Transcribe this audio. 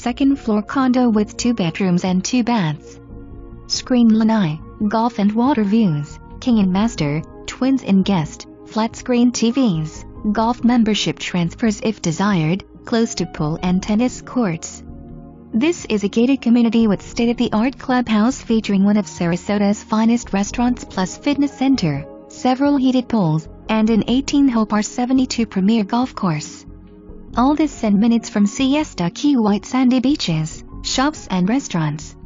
second-floor condo with 2 bedrooms and 2 baths. Screen lanai, golf and water views, king and master, twins in guest, flat-screen TVs, golf membership transfers if desired, close to pool and tennis courts. This is a gated community with state-of-the-art clubhouse featuring one of Sarasota's finest restaurants plus fitness center, several heated pools, and an 18-hole par 72 premier golf course. All this in minutes from Siesta Key white sandy beaches, shops and restaurants.